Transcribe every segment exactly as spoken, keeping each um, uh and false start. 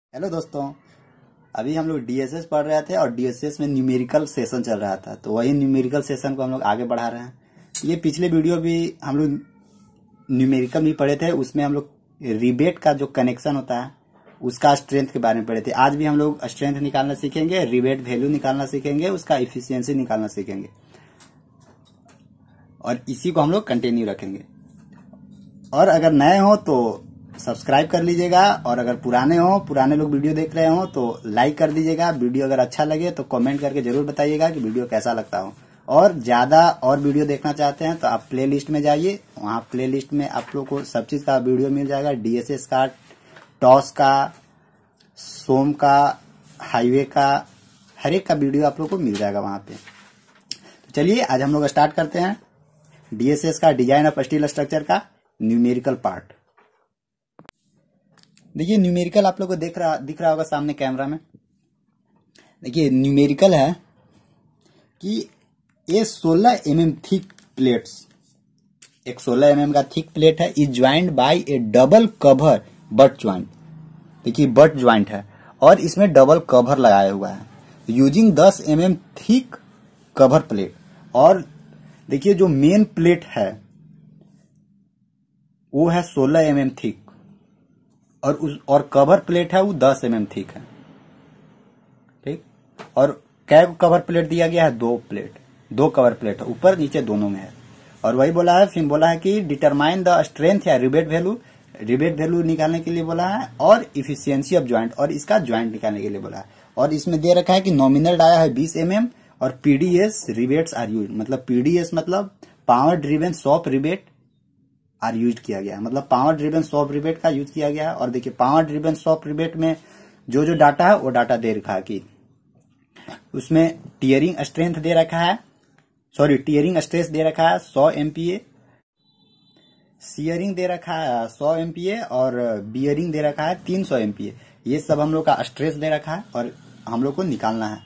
Hello दोस्तों, अभी हम लोग डीएसएस पढ़ रहे थे और डीएसएस में न्यूमेरिकल सेशन चल रहा था, तो वही न्यूमेरिकल सेशन को हम लोग आगे बढ़ा रहे हैं। ये पिछले वीडियो भी हम लोग न्यूमेरिकल भी पढ़े थे, उसमें हम लोग रिबेट का जो कनेक्शन होता है उसका स्ट्रेंथ के बारे में पढ़े थे। आज भी हम लोग स्ट्रेंथ निकालना सीखेंगे, रिबेट वैल्यू निकालना सीखेंगे, उसका इफिशियंसी निकालना सीखेंगे और इसी को हम लोग कंटिन्यू रखेंगे। और अगर नए हो तो सब्सक्राइब कर लीजिएगा, और अगर पुराने हो पुराने लोग वीडियो देख रहे हो तो लाइक कर दीजिएगा। वीडियो अगर अच्छा लगे तो कमेंट करके जरूर बताइएगा कि वीडियो कैसा लगता हो। और ज्यादा और वीडियो देखना चाहते हैं तो आप प्ले लिस्ट में जाइए, वहाँ प्ले लिस्ट में आप लोग को सब चीज का वीडियो मिल जाएगा। डीएसएस का, टॉस का, सोम का, हाईवे का, हर एक का वीडियो आप लोग को मिल जाएगा वहां पे। तो चलिए आज हम लोग स्टार्ट करते हैं डीएसएस का, डिजाइन ऑफ स्टील स्ट्रक्चर का न्यूमेरिकल पार्ट। देखिए न्यूमेरिकल आप लोग को देख रहा दिख रहा होगा सामने कैमरा में। देखिए न्यूमेरिकल है कि ये सोलह एम एम थिक प्लेट्स, एक सोलह एम एम का थिक प्लेट है, is joint by a double cover butt joint. देखिए बट ज्वाइंट है और इसमें डबल कवर लगाया हुआ है यूजिंग दस M M thick cover plate. और देखिए जो मेन प्लेट है वो है सोलह एम एम थिक और उस और कवर प्लेट है वो दस एम एम थिक है, ठीक। और कै कवर प्लेट दिया गया है? दो प्लेट, दो कवर प्लेट है, ऊपर नीचे दोनों में है। और वही बोला है, फिर बोला है कि डिटरमाइन द स्ट्रेंथ या रिबेट वैल्यू, रिबेट वैल्यू निकालने के लिए बोला है, और इफिशियंसी ऑफ ज्वाइंट, और इसका ज्वाइंट निकालने के लिए बोला है। और इसमें दे रखा है कि नॉमिनल डाया है बीस एम एम और पीडीएस रिबेट्स आर यूज, मतलब पीडीएस मतलब power driven soft rivet are use किया गया है, मतलब पावर ड्रिवन सॉफ्ट रिबेट का यूज किया गया है। और देखिए पावर ड्रिवन सॉफ्ट रिबेट में जो जो डाटा है वो डाटा दे रखा है कि उसमें टीयरिंग स्ट्रेंथ दे रखा है, सॉरी टीयरिंग स्ट्रेस दे रखा है सौ एमपीए, सीयरिंग दे रखा है सौ एमपीए और बियरिंग दे रखा है तीन सौ एमपीए। ये सब हम लोग का स्ट्रेस दे रखा है और हम लोग को निकालना है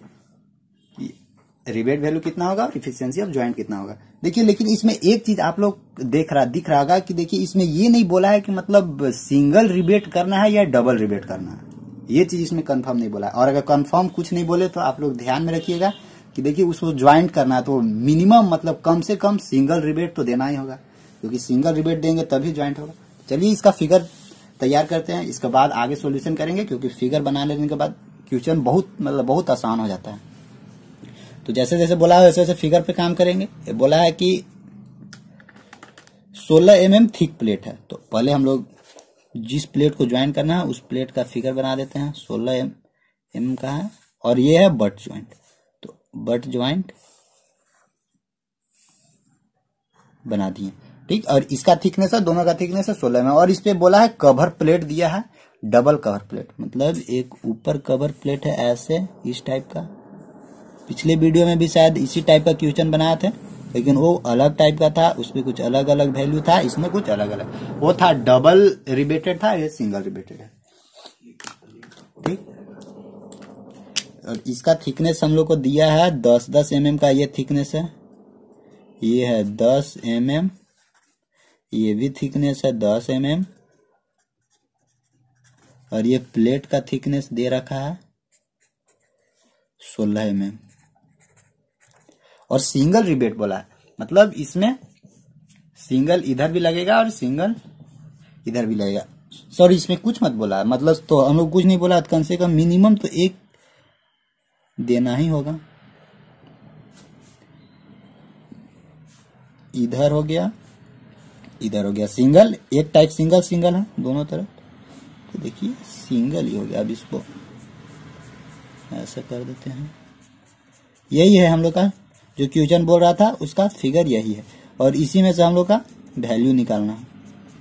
रिबेट वैल्यू कितना होगा और इफिशियंसी ऑफ ज्वाइंट कितना होगा। देखिए लेकिन इसमें एक चीज आप लोग देख रहा दिख रहा होगा कि देखिए इसमें ये नहीं बोला है कि मतलब सिंगल रिबेट करना है या डबल रिबेट करना है, ये चीज इसमें कंफर्म नहीं बोला है। और अगर कंफर्म कुछ नहीं बोले तो आप लोग ध्यान में रखिएगा कि देखिए उसको ज्वाइंट करना है तो मिनिमम मतलब कम से कम सिंगल रिबेट तो देना ही होगा, क्योंकि सिंगल रिबेट देंगे तभी ज्वाइंट होगा। चलिए इसका फिगर तैयार करते हैं, इसके बाद आगे सोल्यूशन करेंगे, क्योंकि फिगर बना लेने के बाद क्वेश्चन बहुत मतलब बहुत आसान हो जाता है। तो जैसे जैसे बोला है वैसे वैसे फिगर पे काम करेंगे। बोला है कि सोलह एम एम थिक प्लेट है, तो पहले हम लोग जिस प्लेट को ज्वाइन करना है उस प्लेट का फिगर बना देते हैं। सोलह एम एम का है और ये है बट ज्वाइंट, तो बट ज्वाइंट बना दिए, ठीक। और इसका थिकनेस है, दोनों का थिकनेस है सोलह एम एम। और इस पे बोला है कवर प्लेट दिया है डबल कवर प्लेट, मतलब एक ऊपर कवर प्लेट है ऐसे इस टाइप का। पिछले वीडियो में भी शायद इसी टाइप का क्वेश्चन बनाया थे, लेकिन वो अलग टाइप का था, उसमें कुछ अलग अलग वैल्यू था, इसमें कुछ अलग अलग। वो था डबल रिबेटेड था, ये सिंगल रिबेटेड है, ठीक। और इसका थिकनेस हम लोग को दिया है दस दस एम एम का, ये थिकनेस है, ये है दस एम एम, ये भी थिकनेस है दस एम एम, और ये प्लेट का थिकनेस दे रखा है सोलह एम एम। और सिंगल रिबेट बोला है, मतलब इसमें सिंगल इधर भी लगेगा और सिंगल इधर भी लगेगा। सॉरी इसमें कुछ मत बोला है, मतलब तो हम लोग कुछ नहीं बोला, कम से कम मिनिमम तो एक देना ही होगा। इधर हो गया, इधर हो गया, सिंगल एक टाइप सिंगल सिंगल है दोनों तरफ, तो देखिए सिंगल ही हो गया। अब इसको ऐसा कर देते हैं, यही है हम लोग का जो क्वेश्चन बोल रहा था, उसका फिगर यही है, और इसी में से हम लोग का वैल्यू निकालना है।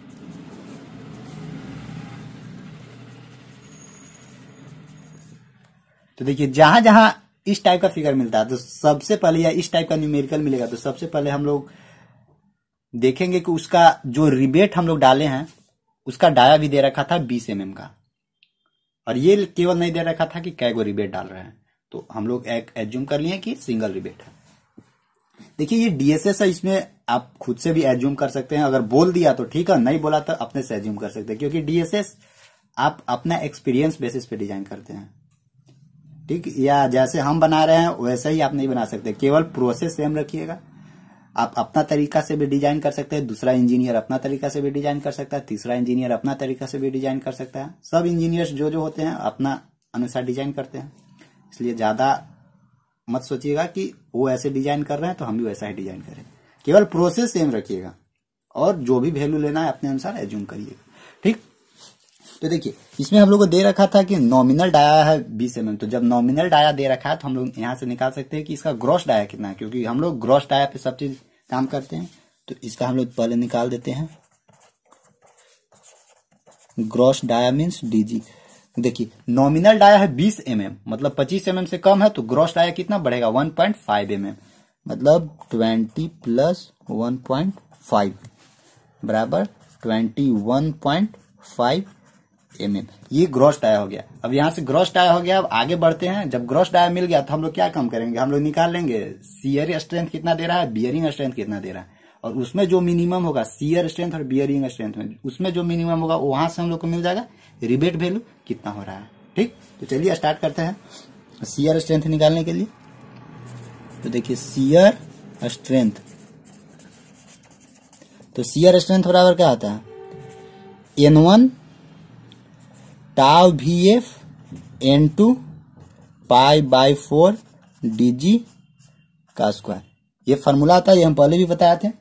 तो देखिए जहां जहां इस टाइप का फिगर मिलता है तो सबसे पहले, या इस टाइप का न्यूमेरिकल मिलेगा तो सबसे पहले हम लोग देखेंगे कि उसका जो रिबेट हम लोग डाले हैं उसका डाया भी दे रखा था बीस एम एम का, और ये केवल नहीं दे रखा था कि कै गो रिबेट डाल रहे हैं, तो हम लोग एक एज्यूम कर लिए कि सिंगल रिबेट है। देखिए ये डीएसएस है, इसमें आप खुद से भी एज्यूम कर सकते हैं, अगर बोल दिया तो ठीक है, नहीं बोला तो अपने से एज्यूम कर सकते हैं, क्योंकि डीएसएस आप अपना एक्सपीरियंस बेसिस पे डिजाइन करते हैं, ठीक, या जैसे हम बना रहे हैं वैसा ही आप नहीं बना सकते, केवल प्रोसेस सेम रखिएगा। आप अपना तरीका से भी डिजाइन कर सकते हैं, दूसरा इंजीनियर अपना तरीका से भी डिजाइन कर सकता है, तीसरा इंजीनियर अपना तरीका से भी डिजाइन कर सकता है। सब इंजीनियर्स जो जो होते हैं अपना अनुसार डिजाइन करते हैं, इसलिए ज्यादा मत सोचिएगा कि वो ऐसे डिजाइन कर रहे हैं तो हम भी वैसा ही डिजाइन करें। केवल प्रोसेस सेम रखिएगा और जो भी वैल्यू लेना है अपने अनुसार एज्यूम करिएगा, ठीक। तो देखिए इसमें हम लोग को दे रखा था कि नॉमिनल डाया है बीस एम एम, तो जब नॉमिनल डाया दे रखा है तो हम लोग यहां से निकाल सकते हैं कि इसका ग्रॉस डाया कितना है, क्योंकि हम लोग ग्रॉस डाया पे सब चीज काम करते हैं। तो इसका हम लोग पहले निकाल देते हैं। Gross dia means DG. देखिए नॉमिनल डाया है बीस एम एम, मतलब पच्चीस एम एम से कम है, तो ग्रॉस डाया कितना बढ़ेगा one point five M M, मतलब twenty plus one point five बराबर twenty one point five M M, ये ग्रॉस डाया हो गया। अब यहां से ग्रॉस डाया हो गया, अब आगे बढ़ते हैं। जब ग्रॉस डाया मिल गया तो हम लोग क्या काम करेंगे, हम लोग निकाल लेंगे शियर स्ट्रेंथ कितना दे रहा है, बियरिंग स्ट्रेंथ कितना दे रहा है, और उसमें जो मिनिमम होगा शियर स्ट्रेंथ और बियरिंग स्ट्रेंथ में, उसमें जो मिनिमम होगा वहां से हम लोग को मिल जाएगा रिबेट वैल्यू कितना हो रहा है, ठीक। तो चलिए स्टार्ट करते हैं शियर स्ट्रेंथ निकालने के लिए। तो देखिए शियर स्ट्रेंथ, तो शियर स्ट्रेंथ बराबर क्या आता है, N one tau V F N two pi by four D G का स्क्वायर, ये फॉर्मूला आता है, ये हम पहले भी बताए थे।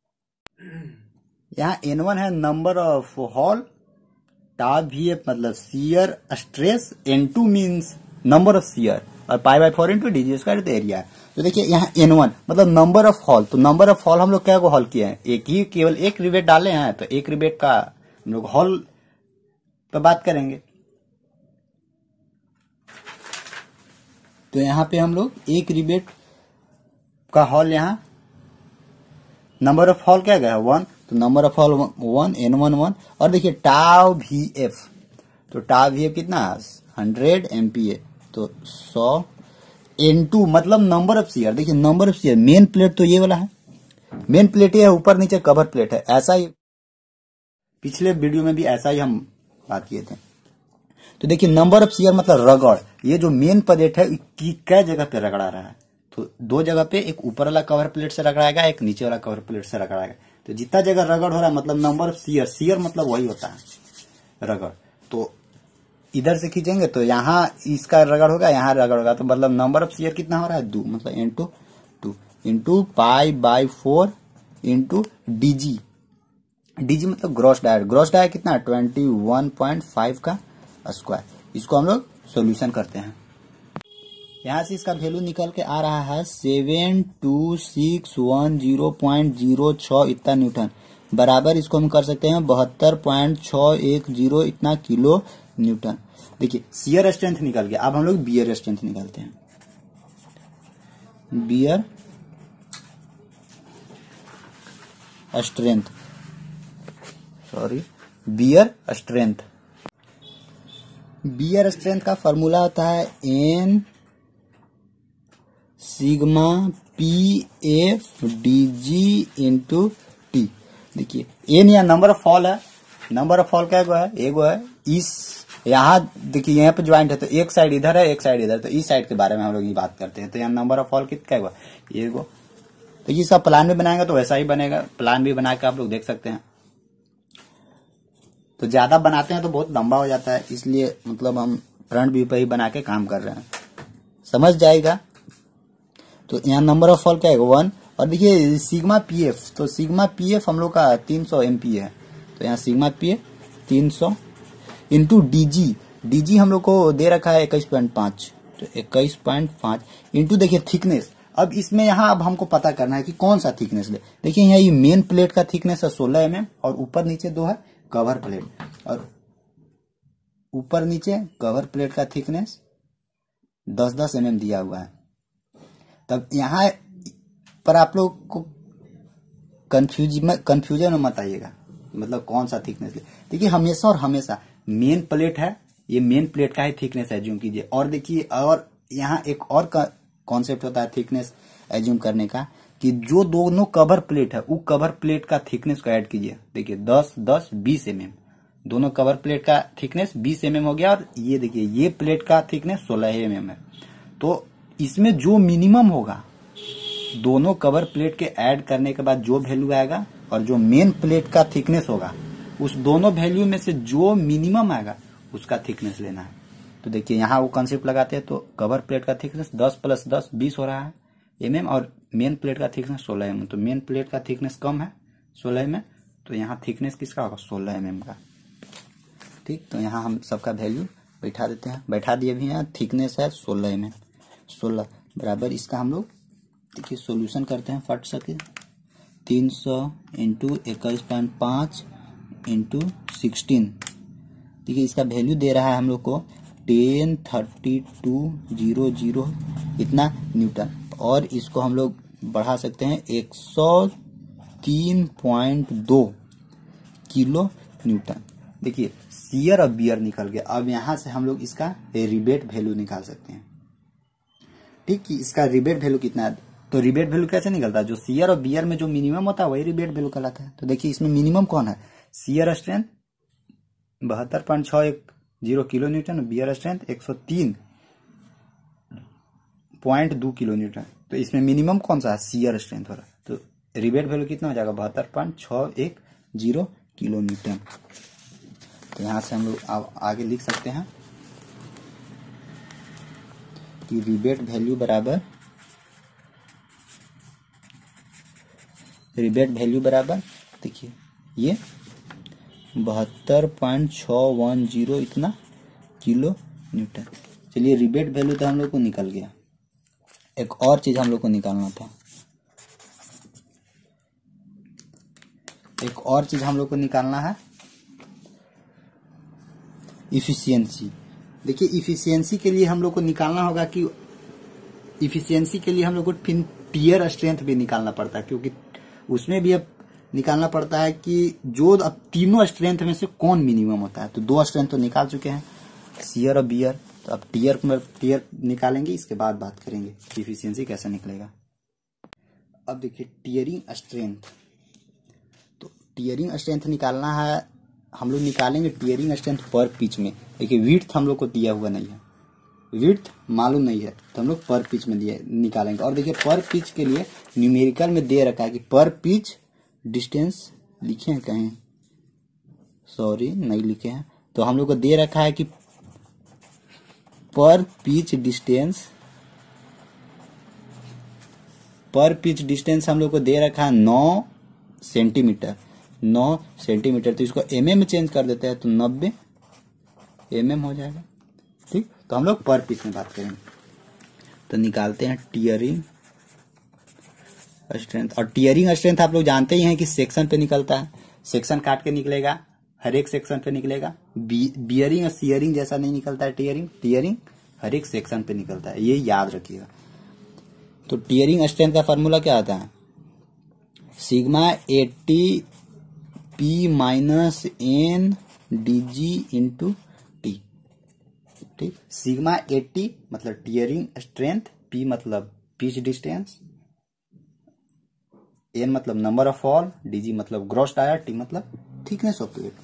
यहाँ एन वन है number of hole, tau V F मतलब shear stress, N two means number of shear, और pi by four into D G square तो एरिया है। तो देखिए यहाँ एन वन मतलब नंबर ऑफ हॉल, तो नंबर ऑफ हॉल हम लोग क्या को हॉल किए हैं, एक ही, केवल एक रिबेट डाले हैं, तो एक रिबेट का हम लोग हॉल पर बात करेंगे। तो यहाँ पे हम लोग एक रिबेट का हॉल, यहाँ नंबर ऑफ हॉल क्या गया वन, तो number of hole one, N one one, और देखिए टाउ वी एफ, तो टाउ वी एफ कितना हंड्रेड एमपीए, तो सौ, एन टू मतलब नंबर ऑफ शियर, देखिए number of shear, main plate तो ये वाला है, मेन प्लेट ये है, ऊपर नीचे कवर प्लेट है, ऐसा ही पिछले वीडियो में भी ऐसा ही हम बात किए थे। तो देखिए नंबर ऑफ शियर मतलब रगड़, ये जो मेन प्लेट है कई जगह पे रगड़ा रहा है, तो दो जगह पे, एक ऊपर वाला कवर प्लेट से रगड़ाएगा, एक नीचे वाला कवर प्लेट से रगड़ाएगा, तो जितना जगह रगड़ हो रहा है मतलब नंबर ऑफ शियर, शियर मतलब वही होता है रगड़। तो इधर से खींचेंगे तो यहाँ इसका रगड़ होगा, यहाँ रगड़ होगा, तो मतलब नंबर ऑफ शियर कितना हो रहा है दो, मतलब into two into pi by four into DG, DG मतलब ग्रॉस डाया, ग्रॉस डाया कितना ट्वेंटी वन पॉइंट फाइव का स्क्वायर। इसको हम लोग सोल्यूशन करते हैं, यहाँ से इसका वैल्यू निकल के आ रहा है seven two six one zero point zero छ इतना न्यूटन, बराबर इसको हम कर सकते हैं बहत्तर पॉइंट छ एक जीरो इतना किलो न्यूटन। देखिए शियर स्ट्रेंथ निकल गया, अब हम लोग बियर स्ट्रेंथ निकालते हैं। Bear strength, sorry bear strength, bear strength का फॉर्मूला होता है N sigma P F D G into T. देखिए एन या नंबर ऑफ फॉल है, नंबर ऑफ फॉल क्या है, एगो है, इस यहाँ देखिए यहाँ पे ज्वाइंट है, तो एक साइड इधर है एक साइड इधर, तो इस साइड के बारे में हम लोग ये बात करते हैं। तो यहाँ नंबर ऑफ फॉल कितना है, एगो। तो ये सब प्लान भी बनाएंगे तो वैसा ही बनेगा, प्लान भी बना के आप लोग देख सकते हैं। तो ज्यादा बनाते हैं तो बहुत लंबा हो जाता है, इसलिए मतलब हम फ्रंट व्यू पे ही बना के काम कर रहे हैं, समझ जाएगा। तो यहाँ नंबर ऑफ फॉल क्या है वन, और देखिए सिग्मा पी एफ, तो सिग्मा पी एफ हम लोग का तीन सौ एमपी है, तो यहाँ सिग्मा पी एफ तीन सौ इंटू डीजी, डीजी हम लोग को दे रखा है इक्कीस पॉइंट पांच, तो इक्कीस पॉइंट पांच इंटू देखिए थिकनेस। अब इसमें यहाँ अब हमको पता करना है कि कौन सा थिकनेस ले। देखिए यहाँ ये मेन प्लेट का थिकनेस है सोलह एम एम, और ऊपर नीचे दो है कवर प्लेट, और ऊपर नीचे कवर प्लेट का थिकनेस दस दस एम एम दिया हुआ है। तब यहाँ पर आप लोग को कंफ्यूज कंफ्यूजन में मत आइएगा, मतलब कौन सा थिकनेस ले। देखिए हमेशा और हमेशा मेन प्लेट है, ये मेन प्लेट का ही थिकनेस एज्यूम कीजिए। और देखिए और यहाँ एक और कॉन्सेप्ट होता है थिकनेस एज्यूम करने का, कि जो दोनों कवर प्लेट है वो कवर प्लेट का थिकनेस को ऐड कीजिए। देखिए दस दस बीस एम एम, दोनों कवर प्लेट का थिकनेस बीस एम एम हो गया, और ये देखिए ये प्लेट का थिकनेस सोलह एम एम है। तो इसमें जो मिनिमम होगा दोनों कवर प्लेट के ऐड करने के बाद जो वैल्यू आएगा और जो मेन प्लेट का थिकनेस होगा उस दोनों वैल्यू में से जो मिनिमम आएगा उसका थिकनेस लेना है। तो देखिए यहाँ वो कॉन्सेप्ट लगाते हैं, तो कवर प्लेट का थिकनेस दस प्लस दस बीस हो रहा है एम एम, और मेन प्लेट का थिकनेस सोलह एम एम। तो मेन प्लेट का थिकनेस कम है सोलह एम एम, तो यहाँ थिकनेस किसका होगा सोलह एम एम का। ठीक, तो यहाँ हम सबका वैल्यू बैठा देते हैं, बैठा दिए भी हैं। थिकनेस है सोलह एम एम, सोलह बराबर इसका हम लोग देखिए सोल्यूशन करते हैं फट सके। तीन सौ इंटू इक्कीस पॉइंट पाँच इंटू सिक्सटीन, देखिए इसका वैल्यू दे रहा है हम लोग को ten thirty two zero zero इतना न्यूटन, और इसको हम लोग बढ़ा सकते हैं एक सौ तीन पॉइंट दो किलो न्यूटन। देखिए शियर और बियर निकल गया। अब यहां से हम लोग इसका रिबेट वैल्यू निकाल सकते हैं। ठीक, कि इसका रिबेट वैल्यू कितना है, तो रिबेट वैल्यू कैसे निकलता है, जो शियर और बियर में जो मिनिमम होता है वही रिबेट वैल्यू कहलाता है। तो देखिए इसमें मिनिमम कौन है, शियर स्ट्रेंथ बहत्तर पॉइंट छह एक zero kilo newton, bear strength एक सौ तीन पॉइंट दो किलो न्यूटन। तो इसमें मिनिमम कौन सा है, शियर स्ट्रेंथ हो रहा है। तो रिबेट वैल्यू कितना हो जाएगा, बहत्तर पॉइंट छह एक जीरो किलो न्यूटन। तो यहां से हम लोग आगे लिख सकते हैं कि रिबेट वैल्यू बराबर रिबेट वैल्यू बराबर देखिए ये बहत्तर पॉइंट छ वन जीरो इतना किलो न्यूटन। चलिए रिबेट वैल्यू तो हम लोग को निकल गया, एक और चीज हम लोग को निकालना था, एक और चीज हम लोग को निकालना है इफिशियंसी। देखिए इफिशियंसी के लिए हम लोग को निकालना होगा कि इफिशियंसी के लिए हम लोग को फिर टियर स्ट्रेंथ भी निकालना पड़ता है, क्योंकि उसमें भी अब निकालना पड़ता है कि जो अब तीनों स्ट्रेंथ में से कौन मिनिमम होता है। तो दो स्ट्रेंथ तो निकाल चुके हैं, शियर और बियर, तो अब टियर टियर निकालेंगे, इसके बाद बात करेंगे इफिशियंसी कैसे निकलेगा। अब देखिए टियरिंग स्ट्रेंथ, तो टियरिंग स्ट्रेंथ निकालना है, हम लोग निकालेंगे टियरिंग स्ट्रेंथ पर पिच में। देखिए विड्थ हम लोग को दिया हुआ नहीं है, विड्थ मालूम नहीं है, तो हम लोग पर पिच में दिए निकालेंगे। और देखिए पर पिच के लिए न्यूमेरिकल में दे रखा है कि पर पिच डिस्टेंस, लिखे हैं कहीं, सॉरी नहीं लिखे हैं, तो हम लोग को दे रखा है कि पर पिच डिस्टेंस, पर पिच डिस्टेंस हम लोग को दे रखा है नौ सेंटीमीटर, नौ सेंटीमीटर। तो इसको एम एम में चेंज कर देते हैं तो नब्बे एम एम हो जाएगा। ठीक, तो हम लोग पर पिच में बात करेंगे, तो निकालते हैं टियरिंग स्ट्रेंथ। और टियरिंग स्ट्रेंथ आप लोग जानते ही हैं कि सेक्शन पे निकलता है, सेक्शन काट के निकलेगा, हर एक सेक्शन पे निकलेगा। बियरिंग और सियरिंग जैसा नहीं निकलता है टियरिंग, टियरिंग हर एक सेक्शन पे निकलता है, ये याद रखिएगा। तो टियरिंग स्ट्रेंथ का फॉर्मूला क्या आता है, sigma at P minus N D G into T. ठीक, सिग्मा एटी मतलब टियरिंग स्ट्रेंथ, पी मतलब पिच डिस्टेंस, एन मतलब नंबर ऑफ फॉल, डीजी मतलब ग्रॉस डायर, टी मतलब थिकनेस ऑफ प्लेट।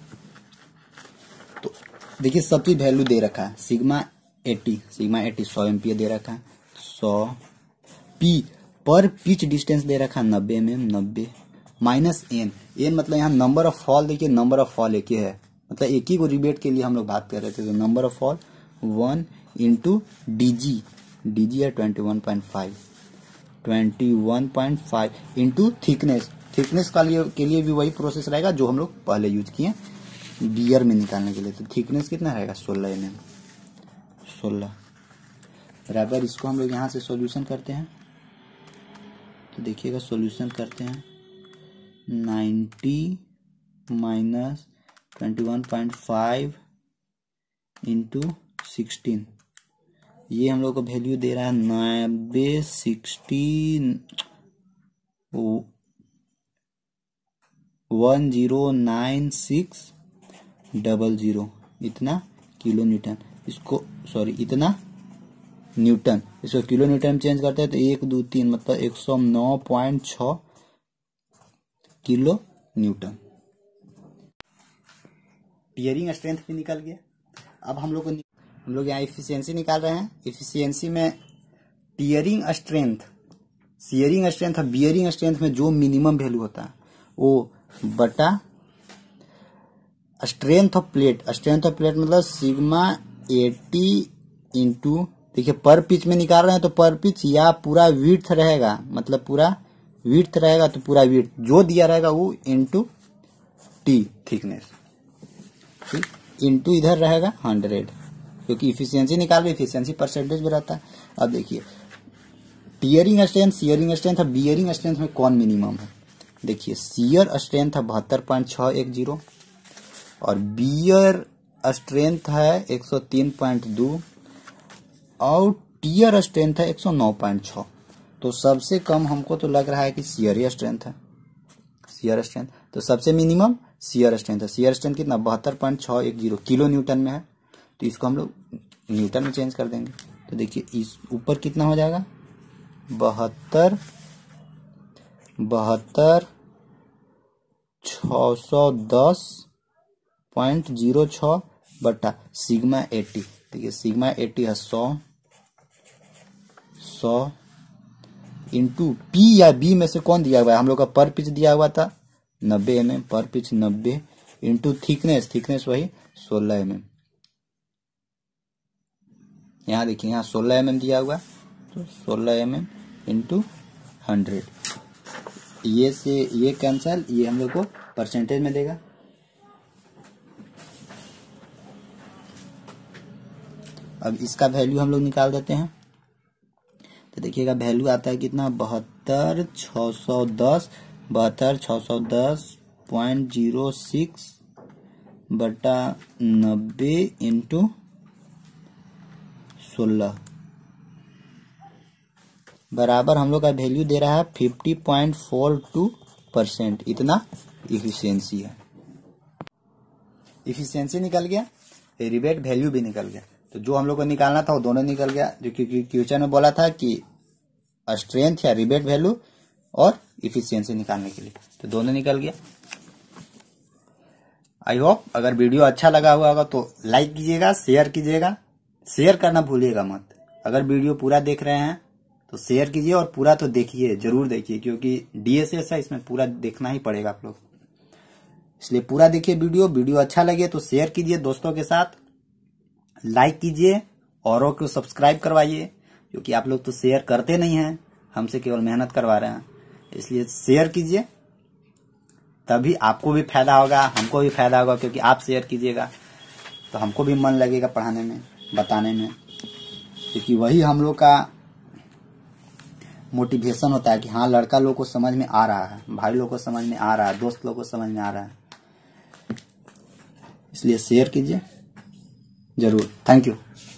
तो देखिए सब चीज वैल्यू दे रखा है, सिग्मा एटी सिग्मा एटी सौ एम्पियर दे रखा है, सौ पी पर पिच डिस्टेंस दे रखा है नब्बे एम एम, नब्बे माइनस एन, एन मतलब यहाँ नंबर ऑफ फॉल, देखिए नंबर ऑफ फॉल एक ही है, मतलब एक ही को रिबेट के लिए हम लोग बात कर रहे थे, तो number of fall one into DG, DG है twenty one point five, twenty one point five into thickness, thickness का लिए के लिए भी वही प्रोसेस रहेगा जो हम लोग पहले यूज किए बियर में निकालने के लिए। तो थिकनेस कितना रहेगा सोलह एम एम, सोलह बराबर इसको हम लोग यहाँ से सॉल्यूशन करते हैं। तो देखिएगा सॉल्यूशन करते हैं, ninety minus twenty one point five into sixteen, ये हम लोग को वैल्यू दे रहा है नब्बे sixty one zero nine six double zero इतना किलो न्यूटन, इसको सॉरी इतना न्यूटन, इसको किलो न्यूटन चेंज करते हैं तो एक दो तीन मतलब एक सौ नौ पॉइंट छ किलो न्यूटन। टीयरिंग स्ट्रेंथ भी निकल गया। अब हम लोग को हम लोग यहाँ इफिशियंसी निकाल रहे हैं। इफिशियंसी में टीयरिंग स्ट्रेंथ, शियरिंग स्ट्रेंथ और बियरिंग स्ट्रेंथ में जो मिनिमम वैल्यू होता है वो बटा strength of plate. Strength of plate मतलब सिग्मा एटी इंटू, देखिए पर पिच में निकाल रहे हैं तो पर पिच या पूरा विड्थ रहेगा, मतलब पूरा विड्थ रहेगा तो पूरा विड्थ जो दिया रहेगा वो इंटू टी थिकनेस, ठीक, इंटू इधर रहेगा हंड्रेड, क्योंकि इफिशियंसी निकाल रहे, इफिशियंसी परसेंटेज में रहता है। अब देखिए टीयरिंग स्ट्रेंथ, शियरिंग स्ट्रेंथ और बियरिंग स्ट्रेंथ में कौन मिनिमम है। देखिए शियर स्ट्रेंथ है बहत्तर पॉइंट छह एक जीरो और बियर स्ट्रेंथ है एक सौ तीन पॉइंट दो और टीयर स्ट्रेंथ है एक सौ नौ पॉइंट छह। तो सबसे कम हमको तो लग रहा है कि शियर स्ट्रेंथ है, शियर स्ट्रेंथ। तो सबसे मिनिमम शियर स्ट्रेंथ है। शियर स्ट्रेंथ कितना, बहत्तर पॉइंट छह एक जीरो किलो न्यूटन में है, तो इसको हम लोग न्यूटन में चेंज कर देंगे। तो देखिए इस ऊपर कितना हो जाएगा, बहत्तर बहत्तर छ सौ दस पॉइंट जीरो छ बटा सिग्मा एटी। देखिए सिग्मा एटी है सौ सौ इंटू पी या बी में से कौन दिया हुआ है, हम लोग का पर पिच दिया हुआ था नब्बे एम एम, पर पिच नब्बे इंटू थिकनेस, थिकनेस वही सोलह एम एम। यहाँ देखिए यहाँ सोलह एम एम दिया हुआ, तो सोलह एम एम इंटू हंड्रेड, ये से ये कैंसल, ये हम लोग को परसेंटेज में देगा। अब इसका वैल्यू हम लोग निकाल देते हैं। तो देखिएगा वैल्यू आता है कितना, बहत्तर छ सौ दस बहत्तर छ सौ दस पॉइंट जीरो सिक्स बटा नब्बे इंटू सोलह बराबर हम लोग का वैल्यू दे रहा है fifty point four two percent. इतना इफिशियंसी है। इफिशियंसी निकल गया, रिबेट वैल्यू भी निकल गया। तो जो हम लोग को निकालना था वो दोनों निकल गया, जो क्योंकि क्वेश्चन में बोला था कि स्ट्रेंथ या रिबेट वैल्यू और इफिशियंसी निकालने के लिए, तो दोनों निकल गया। आई होप अगर वीडियो अच्छा लगा हुआ होगा तो लाइक कीजिएगा, शेयर कीजिएगा, शेयर करना भूलिएगा मत। अगर वीडियो पूरा देख रहे हैं तो शेयर कीजिए और पूरा तो देखिए, जरूर देखिए, क्योंकि डीएसएस है, इसमें पूरा देखना ही पड़ेगा आप लोग, इसलिए पूरा देखिए वीडियो। वीडियो अच्छा लगे तो शेयर कीजिए दोस्तों के साथ, लाइक कीजिए, औरों को सब्सक्राइब करवाइए, क्योंकि आप लोग तो शेयर करते नहीं हैं, हमसे केवल मेहनत करवा रहे हैं, इसलिए शेयर कीजिए, तभी आपको भी फायदा होगा, हमको भी फायदा होगा, क्योंकि आप शेयर कीजिएगा तो हमको भी मन लगेगा पढ़ाने में, बताने में, क्योंकि वही हम लोग का मोटिवेशन होता है कि हाँ लड़का लोग को समझ में आ रहा है, भाई लोग को समझ में आ रहा है, दोस्त लोग को समझ में आ रहा है। इसलिए शेयर कीजिए जरूर। Thank you.